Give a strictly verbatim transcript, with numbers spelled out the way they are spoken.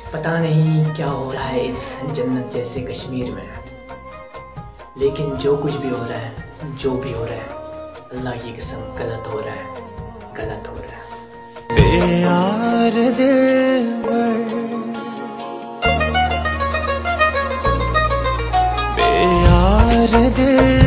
पता नहीं क्या हो रहा है इस जन्नत जैसे कश्मीर में, लेकिन जो कुछ भी हो रहा है, जो भी हो रहा है, अल्लाह की कसम गलत हो रहा है, गलत हो रहा है। बेयार दिल बेयार दिल